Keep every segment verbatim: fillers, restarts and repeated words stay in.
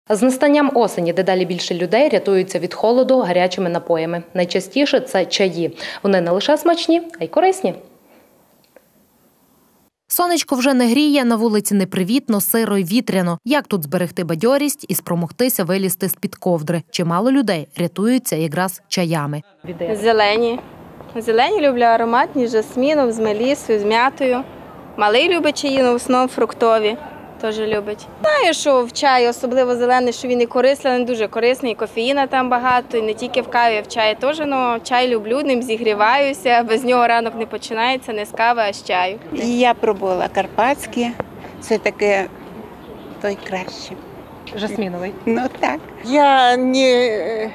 З настанням осені дедалі більше людей рятуються від холоду гарячими напоями. Найчастіше це чаї. Вони не лише смачні, а й корисні. Сонечко вже не гріє, на вулиці непривітно, сиро й вітряно. Як тут зберегти бадьорість і спромогтися вилізти з-під ковдри? Чимало людей рятуються якраз чаями. Зелені. Зелені люблю ароматні, з жасміном, з мелісою, з м'ятою. Малий любить чаї, але в основному фруктові. Теж любить. Знаю, що в чаї, особливо зелений, що він і корисний, не дуже корисний, і кофеїна там багато, і не тільки в каві, а в чаї теж. Ну, чай люблю, ним зігріваюся, без нього ранок не починається, не з кави, а з чаю. Я пробувала карпатське, це таке, той краще. Жасміновий? Ну так. Я не,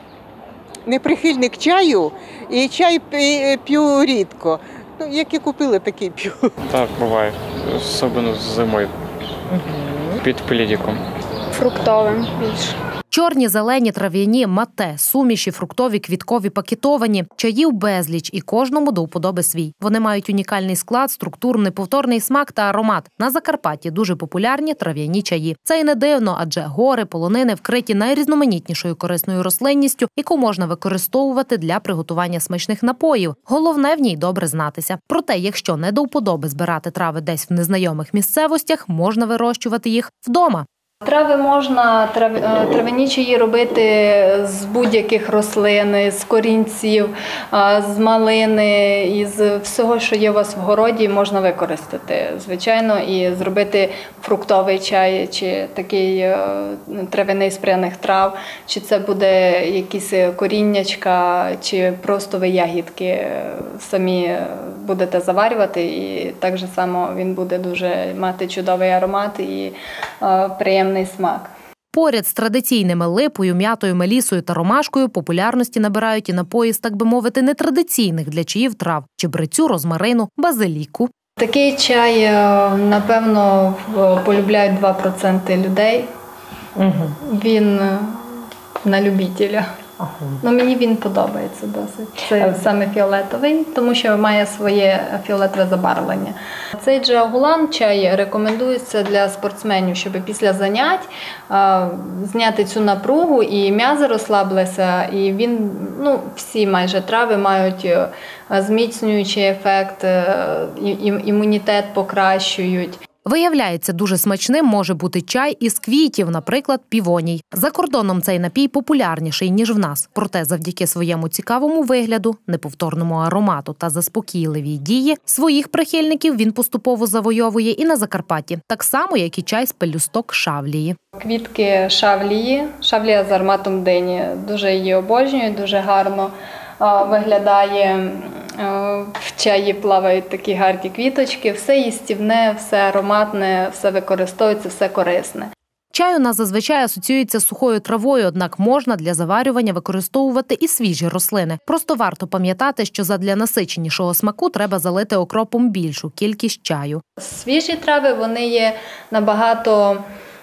не прихильник чаю, і чай п'ю рідко. Ну, який купили, такий п'ю. Так, буває, особливо зимою. Угу. Під плідиком. Фруктовим більше. Чорні, зелені, трав'яні, мате, суміші, фруктові, квіткові, пакетовані. Чаїв безліч і кожному до вподоби свій. Вони мають унікальний склад, структуру, неповторний смак та аромат. На Закарпатті дуже популярні трав'яні чаї. Це і не дивно, адже гори, полонини вкриті найрізноманітнішою корисною рослинністю, яку можна використовувати для приготування смачних напоїв. Головне в ній добре знатися. Проте, якщо не до вподоби збирати трави десь в незнайомих місцевостях, можна вирощувати їх вдома. Трави можна, трав, трав'яні чаї робити з будь-яких рослин, з корінців, з малини, із всього, що є у вас в городі, можна використати, звичайно, і зробити фруктовий чай, чи такий трав'яний з пряних трав, чи це буде якісь коріннячка, чи просто ви ягідки самі будете заварювати, і так же само він буде дуже мати чудовий аромат і приємний смак. Поряд з традиційними липою, м'ятою, мелісою та ромашкою популярності набирають і напої з, так би мовити, нетрадиційних для чаїв трав – чебрецю, розмарину, базиліку. Такий чай, напевно, полюбляють два відсотки людей. Угу. Він на любителя. Ага. Ну, мені він подобається досить. Це саме фіолетовий, тому що має своє фіолетове забарвлення. Цей джеогулан чай рекомендується для спортсменів, щоб після занять а, зняти цю напругу і м'язи розслаблися. І він, ну, всі майже трави мають зміцнюючий ефект, і, і, імунітет покращують. Виявляється, дуже смачним може бути чай із квітів, наприклад, півоній. За кордоном цей напій популярніший, ніж в нас. Проте завдяки своєму цікавому вигляду, неповторному аромату та заспокійливій дії, своїх прихильників він поступово завойовує і на Закарпатті. Так само, як і чай з пелюсток шавлії. Квітки шавлії, шавлія з ароматом дині. Дуже її обожнюю, дуже гарно виглядає. В чаї плавають такі гарні квіточки, все їстівне, все ароматне, все використовується, все корисне. Чай у нас зазвичай асоціюється з сухою травою, однак можна для заварювання використовувати і свіжі рослини. Просто варто пам'ятати, що задля насиченішого смаку треба залити окропом більшу кількість чаю. Свіжі трави, вони є набагато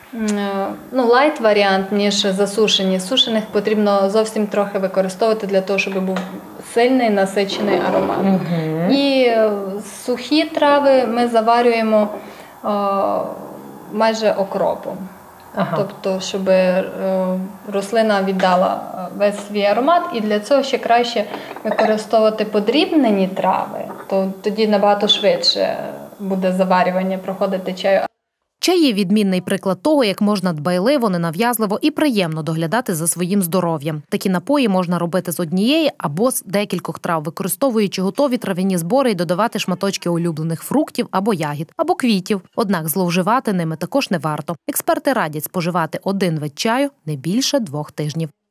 ну, лайт-варіант, ніж засушені. Сушених потрібно зовсім трохи використовувати для того, щоб був сильний, насичений аромат. Угу. І сухі трави ми заварюємо о, майже окропом. Ага. Тобто, щоб рослина віддала весь свій аромат, і для цього ще краще використовувати подрібнені трави, то тоді набагато швидше буде заварювання проходити чаю. Чаї – відмінний приклад того, як можна дбайливо, ненав'язливо і приємно доглядати за своїм здоров'ям. Такі напої можна робити з однієї або з декількох трав, використовуючи готові трав'яні збори і додавати шматочки улюблених фруктів або ягід, або квітів. Однак зловживати ними також не варто. Експерти радять споживати один вид чаю не більше двох тижнів.